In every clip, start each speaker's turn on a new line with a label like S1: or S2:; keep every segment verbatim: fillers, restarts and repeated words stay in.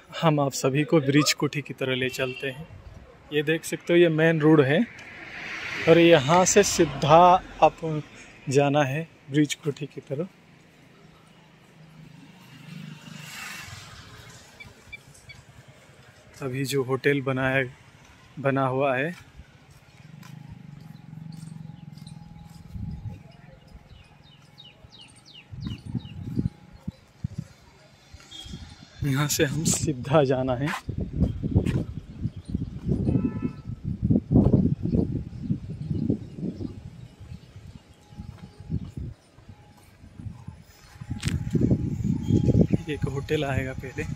S1: हम आप सभी को ब्रिज कोठी की तरह ले चलते हैं। ये देख सकते हो, ये मेन रोड है और यहाँ से सीधा आप जाना है ब्रिज कोठी की तरफ। अभी जो होटल बना है बना हुआ है, यहाँ से हम सीधा जाना है। एक होटल आएगा पहले,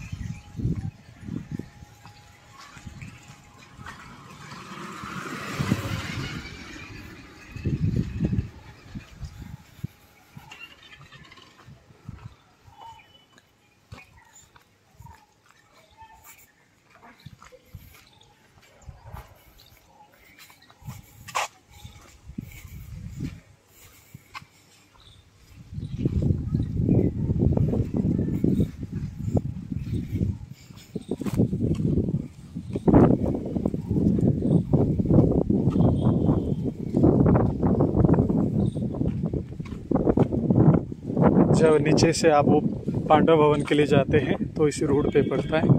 S1: जब नीचे से आप वो पांडव भवन के लिए जाते हैं तो इसी रोड पे पड़ता है।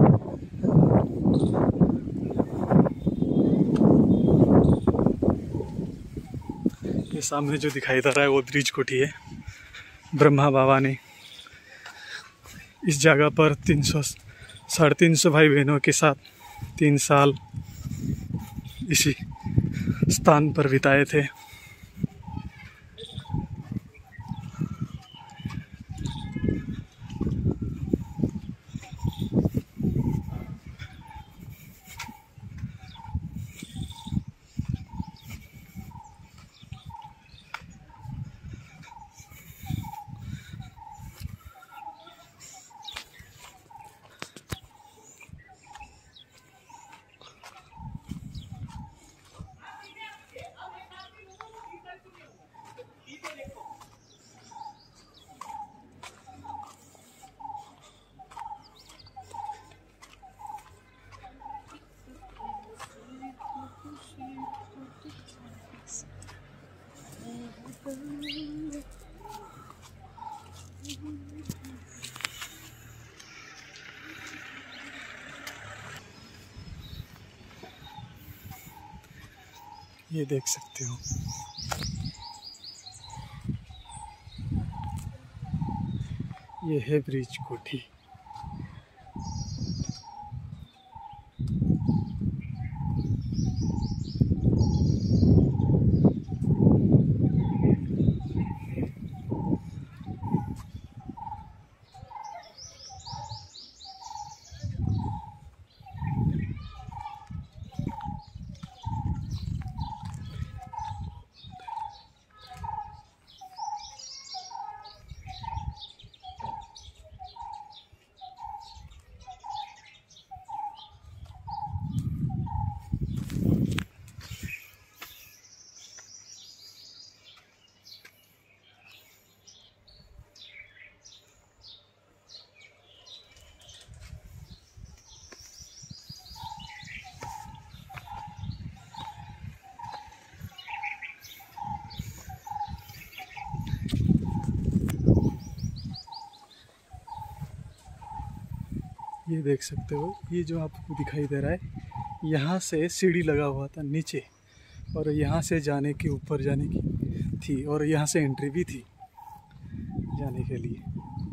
S1: ये सामने जो दिखाई दे रहा है वो ब्रिज कोठी है। ब्रह्मा बाबा ने इस जगह पर तीन सौ साढ़े तीन सौ भाई बहनों के साथ तीन साल इसी स्थान पर बिताए थे। ये देख सकते हो, ये है ब्रिज कोठी। ये देख सकते हो, ये जो आपको दिखाई दे रहा है, यहाँ से सीढ़ी लगा हुआ था नीचे और यहाँ से जाने की ऊपर जाने की थी और यहाँ से एंट्री भी थी जाने के लिए।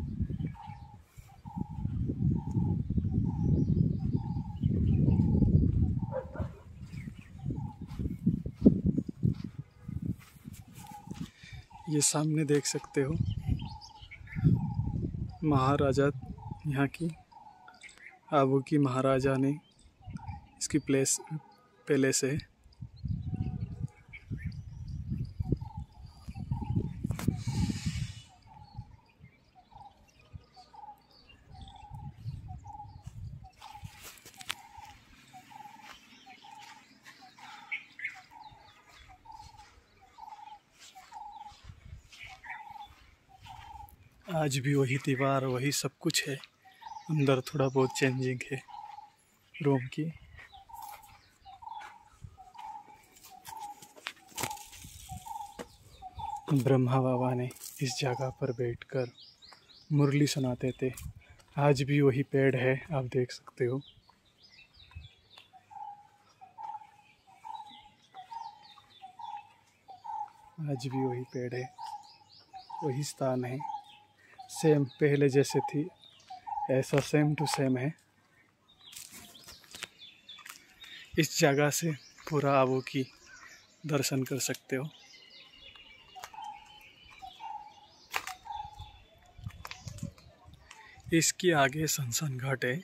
S1: ये सामने देख सकते हो, महाराजा यहाँ की आबू की महाराजा ने इसकी प्लेस पैलेस है। आज भी वही दीवार, वही सब कुछ है। अंदर थोड़ा बहुत चेंजिंग है रूम की। ब्रह्मा बाबा ने इस जगह पर बैठकर मुरली सुनाते थे। आज भी वही पेड़ है, आप देख सकते हो। आज भी वही पेड़ है, वही स्थान है, सेम पहले जैसे थी ऐसा सेम टू सेम है। इस जगह से पूरा आवो की दर्शन कर सकते हो। इसके आगे संसन घाट है।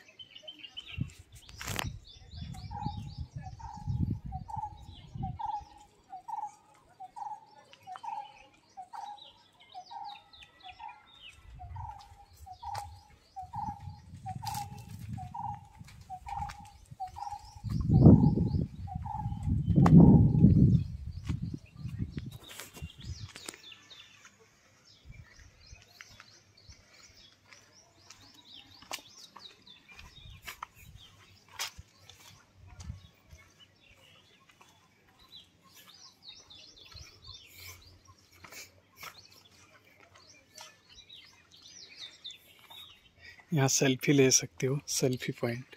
S1: यहाँ सेल्फी ले सकते हो, सेल्फी पॉइंट।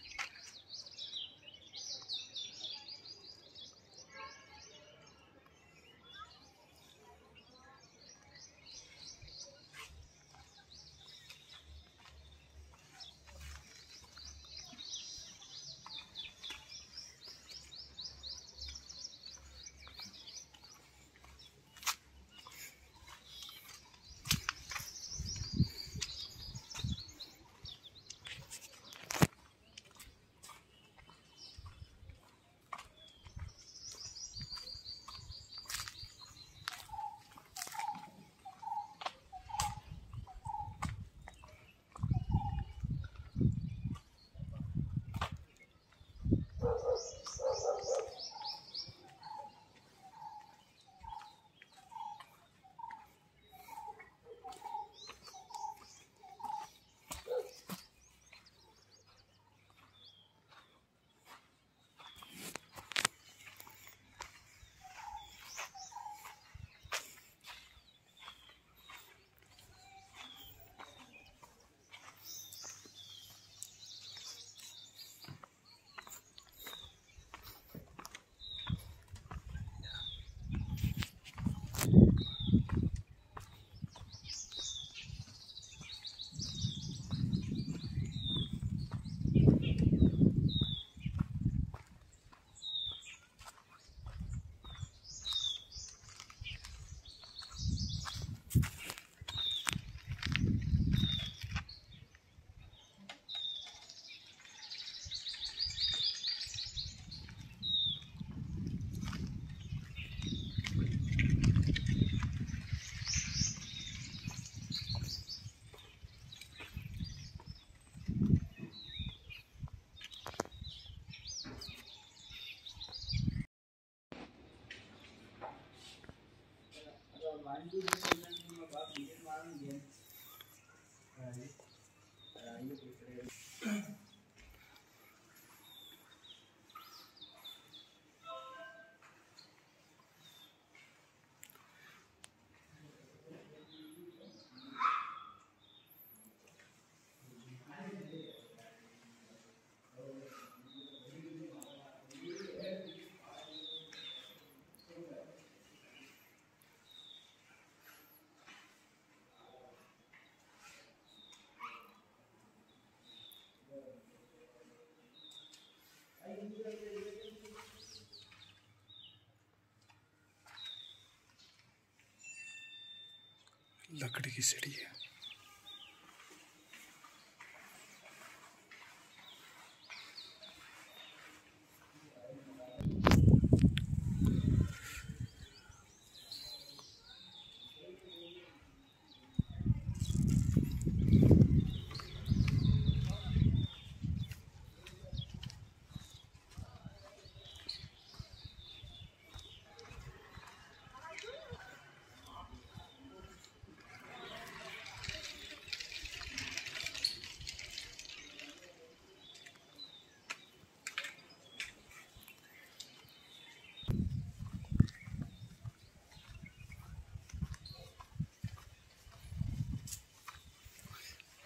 S1: लकड़ी की सीढ़ी है।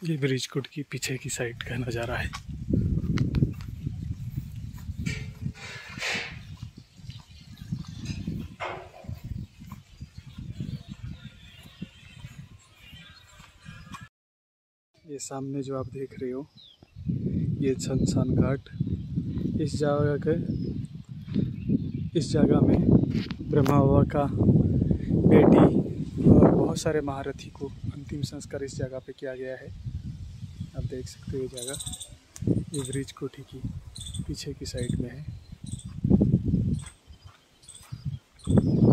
S1: ये ब्रिज कोट की पीछे की साइड का नज़ारा है। ये सामने जो आप देख रहे हो ये शमशान घाट। इस जगह के इस जगह में ब्रह्मा बाबा का बेटी और बहुत सारे महारथी को अंतिम संस्कार इस जगह पे किया गया है। आप देख सकते हो ये जगह, ये ब्रिज कोठी की पीछे की साइड में है।